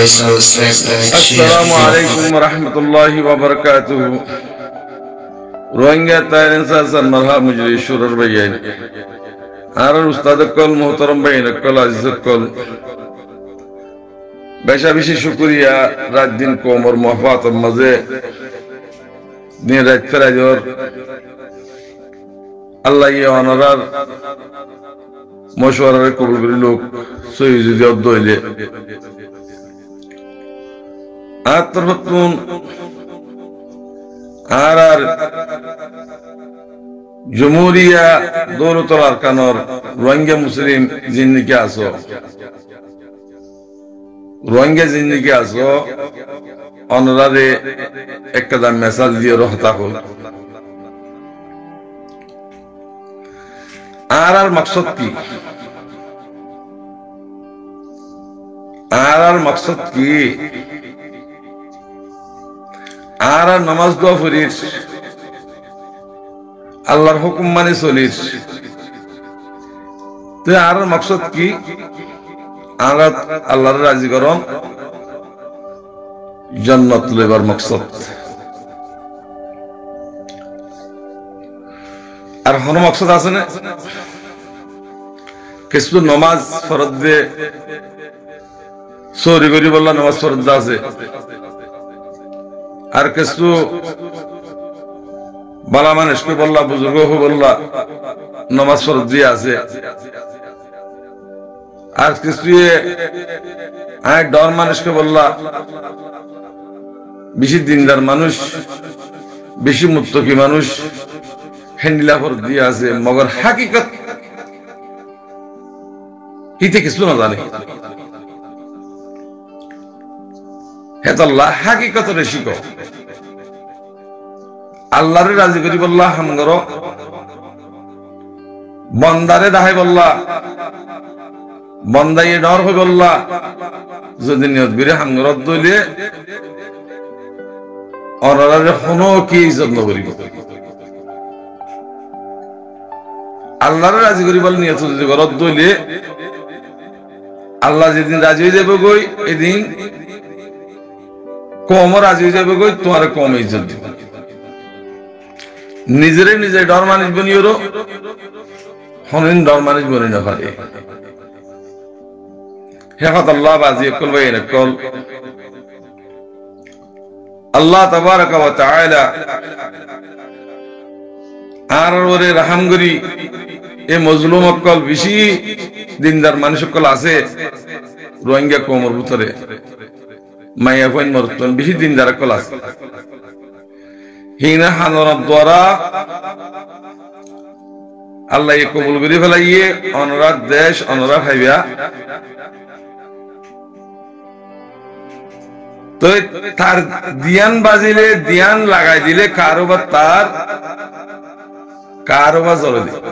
Assalamu alaikum wa rahmatullahi wa barakatuh. Rohingya tayrin sa marha mujri shurar bayan. Arar ustad kol muhtaram bayan kol aziz kol. Besha bishi shukriya rat din ko umar muhafat maze. Din rat ferajor. Allah ye onarar. Moshwarar kabul kari lok soyuzu diyor doyle. Atrafın arar Cumhuriya doğru tolar kanor Rohingya Muslim zindagi aso Rohingya zindagi aso onları ek kadam mesal diye rohta kol arar maksud ki Ara namaz dua furir Allah'র হুকুম মানে চলির তো আর মাকসাদ কি আমরা আল্লাহর রাজি করন জান্নাত লইবার মাকসাদ আর কোন মাকসাদ আছে না কিছু নামাজ ফরজ দে সরি করি বললা নামাজ ফরজ আছে আর কিছু বালা মানুষকে বললা বুজুর্গ বললা নামাজ ফরজ দিয়ে আছে আর কিছু ডর মানুষকে বললা বেশি দিনদার মানুষ বেশি মুত্তকি মানুষ হেন্ডিলা ফরজ দিয়ে আছে মগর হাকিকত হিতে কিছু না জানে হেতাল্লাহ হাকিকত রেশিক আল্লাহরে রাজি করি বললা হামগর বন্দারে দাহাই বললা বন্দাইয়ে ডর হয়ে বললা যদি নিয়ত বিরে হামগর দইলে অনারে কোনো কি যত্ন করিব আল্লাহরে রাজি করি বল নিয়ত যদি গরত দইলে আল্লাহ যেদিন রাজি হয়ে যাবে গই এদিন কম রাজি হয়ে যাবে গই তোমার কম ইজ্জত দিব নিজেরে নিজে ডর মানুষ বনিও হনিন ডর মানুষ বনি না পারে হেফাত আল্লাহ বাজি কল বাইন কল আল্লাহ তাবারাকা ওয়া তাআলা আর ওরে রহম করি এ মজলুম কল বেশি দিনদার মানুষ কল আছে রোহিঙ্গা কমর ভিতরে মাইয়া কইন মরতন বেশি দিনদার কল আছে হিনা হানর দ্বারা আল্লাহ কবুল করে ফেলাইয়ে অনরাত দেশ অনরা খাইবা তো তার দিয়ান বাজিলে দিয়ান লাগাই দিলে কারোবার তার কারোবার জ্বলে দিল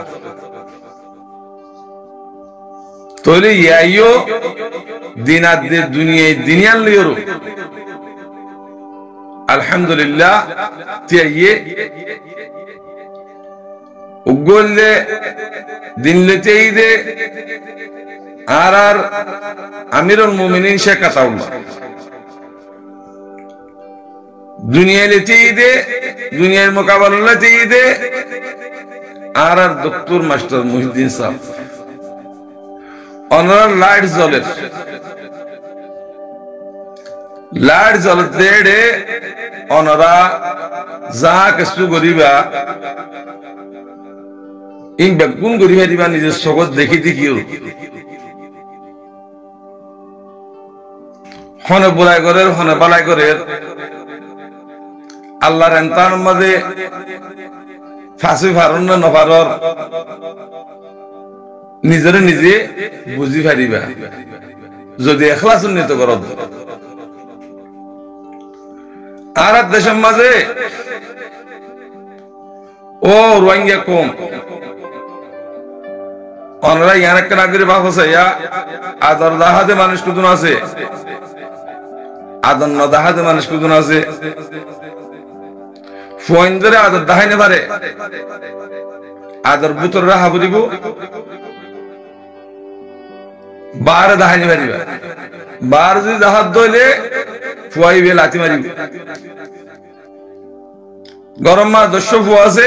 তৈলে ইয়াইও দিনাদের দুনিয়ায় দিনিয়ান লিওরো আলহামদুলিল্লাহ তিয়াইয়ে উগলে দিনলেতে ঈদে আর আমিরুল মুমিনিন শেখ আতাউল্লাহ দুনিয়াতে ঈদে দুনিয়ার মোকাবেলাতে ঈদে আর ডক্টর মাস্টার মুহিউদ্দিন সাহেব অনার লাইট জ্বলে লাইট জ্বলতে রে অনরা যা কিছু করিবা ইন বেগুন করিবা দিবা নিজের জগৎ দেখি দেখিও হনে বলাই করে হনে বালাই করে আল্লাহর এন্তার মাঝে ফাঁসি ফারুন না নফারর নিজের নিজে বুঝি ফারিবা যদি এখলাস উন্নীত কর আর দেশের মাঝে ও রোহিঙ্গা কম অনরা ইয়ান একটা নাগরিক বাপ আছে ইয়া আদর দাহাতে মানুষ কুদুন আছে আদর না দাহাতে মানুষ কুদুন আছে ফোন ধরে আদর দাহাইনে পারে আদর বুতর রাহা বলিব বার দাহানি মারিবা বার যদি দাহাত দইলে ফুয়াইবে লাথি মারিবে গরম মা 10 ফুয়া আছে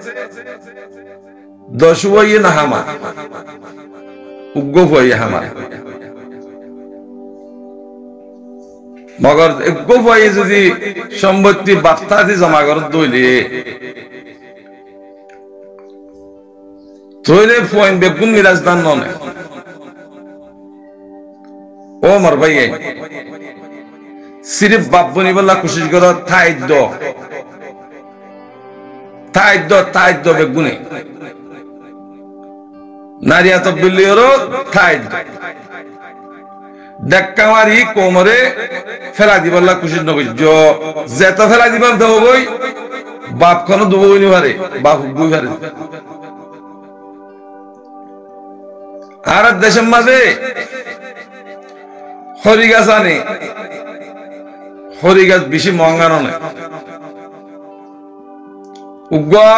10 ফুয়াইয়ে না হামা উগ্র ফুয়াইয়ে হামা মগর উগ্র ফুয়াইয়ে যদি সম্পত্তি বার্তাদি জমা করত দইলে তইলে ফুয়াইন বেগুন মিরাজ দান ননে ও মর ভাই সিরিফ বাপ বনি বলা কোশিশ করো থাইদ্য বেগুনে নারিয়া তব্বিলিওরও থাইদ্য ডাক্কা মারি কোমরে ফেলা দিবল্লা কোশিশ নকইজ যেত ফেলা দিবার দেব বই বাপ কোনো দুবই নি পারে বাপ বুই পারে আর দেশের মাঝে হরি গাছ আনে হরি গাছ বেশি মহঙ্গা নয় উগ্রা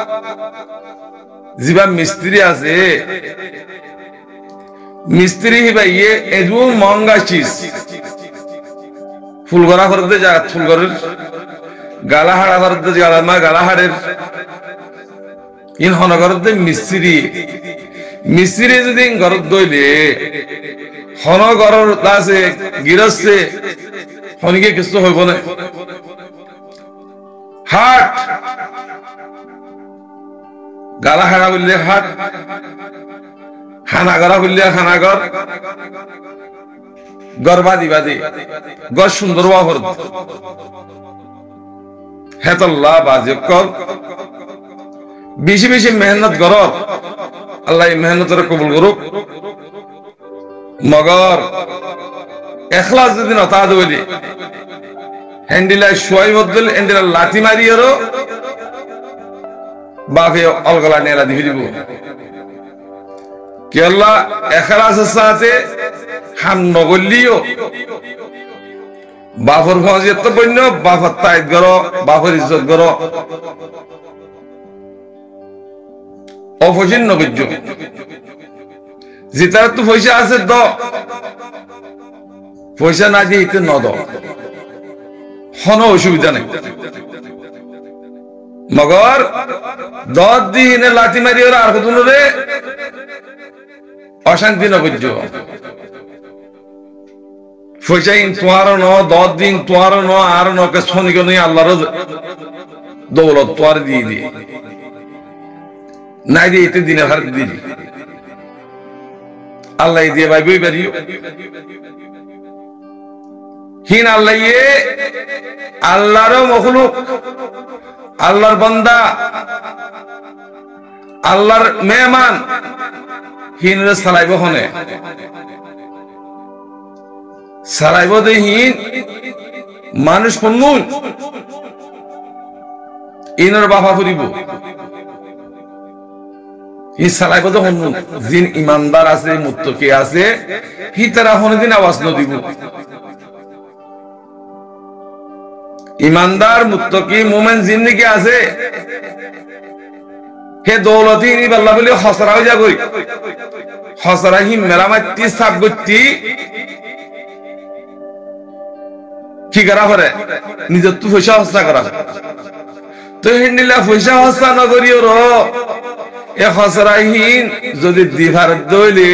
যিবা মিস্ত্রি আছে মিস্ত্রি হিবাইয়ে এজু মহঙ্গা চিজ ফুলগড়া করতে যা ফুলগড়ের গালাহাড়া করতে গালামা গালাহাড়ের ইন হনগরতে মিস্ত্রি যদি ঘরত দইলে হনগরের আছে গিরস্তে হনিকে কিছু হইব না হাট গালাহাড়া বললে হাট খানাগড়া বললে খানাগর গরবাদি গর সুন্দর বাহর হেতল্লা বাজকল বেশি বেশি মেহনত কর আল্লাহ মেহনতের কবুল করুক মগর এখলাস যদি নতা দইলে হ্যান্ডিলা শোয়াই বদল হ্যান্ডিলা লাথি মারিয়েরও বাপে অলগলা নেলা দিয়ে দিব কি আল্লাহ এখলাসের সাথে হাম নগলিও বাপর ফজিয়ত তো বন্য বাপর তাইদ করো বাপর ইজ্জত করো অফজিন নগজ্য যেটার তো পয়সা আছে দ পয়সা না দিয়ে ইতে নদ কোনো অসুবিধা নেই মগর 10 দিনে লাঠি মারি ওরা আর কত রে অশান্তি নগজ্য পয়সা ইন তোয়ার ন 10 দিন তোয়ার ন আর নকে শনিকে নই আল্লাহর দৌলত তোয়ার দিয়ে দিয়ে নাই দিয়ে ইতে দিনে হার দিয়ে আল্লাহ দিয়ে ভাই বই পারিও হিন আল্লাহ আল্লাহর মখলুক আল্লাহর বান্দা আল্লাহর মেহমান হিন রে সালাইব হনে সালাইব দে হিন মানুষ পন্নুন ইনর বাবা ফুরিব হি সালাইব তো হন্নুন জিন ইমানদার আছে মুত্তকি আছে হি তারা হনদিন আওয়াজ ন দিব ইমানদার মুত্তকি মুমিন জিন্দেগি আছে হে দৌলতি নি আল্লাহ বলে খসরা হয়ে যাগই খসরা হি মেরামতি সাবগতি কি করা করে নিজের তো পয়সা হস্তা করা তো হিন্দিলা পয়সা হস্তা না করিও র এ খসরাহীন যদি দিভার দইলে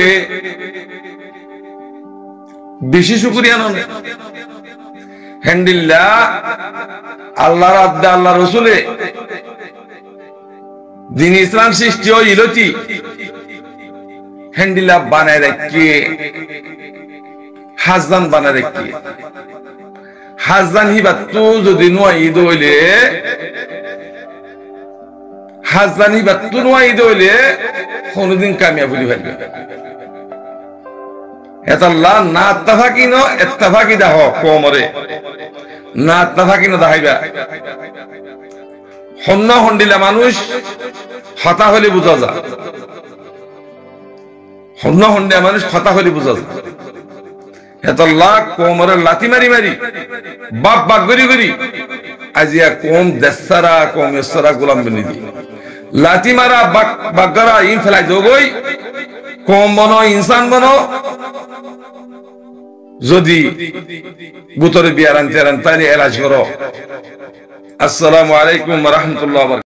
বেশি শুকরিয়া নন হ্যান্ডিল্লা আল্লাহর আব্দে আল্লাহ রসুলে দিন ইসলাম সৃষ্টি হইলতি হ্যান্ডিল্লা বানায় রাখি হাজদান বানায় রাখি হাজদান হিবা তো যদি নয় ঈদ হইলে হাজদানি বা তুনওয়াই দইলে কোনদিন কামিয়াব হলি ভাববে এতাল্লাহ না ইত্তেফাকি ন ইত্তেফাকি দাহ কোমরে না ইত্তেফাকি ন দাহাইবা হন্ন হন্ডিলা মানুষ হতা হলি বুঝা যা হন্ন হন্ডিলা মানুষ হতা হলি বুঝা যা এতাল্লাহ কোমরে লাথি মারি মারি বাপ বাপ গরি গরি আজিয়া কোম দেশারা কোম এসরা গোলাম বনি দি লাথি মারা বাগরা ইন ফেলাই দোগই কম বনো ইনসান বনো যদি বুতরে বিয়ারান তেরান তাইলে এলাজ করো। আসসালামু আলাইকুম ওয়া রাহমাতুল্লাহি ওয়া বারাকাতুহু।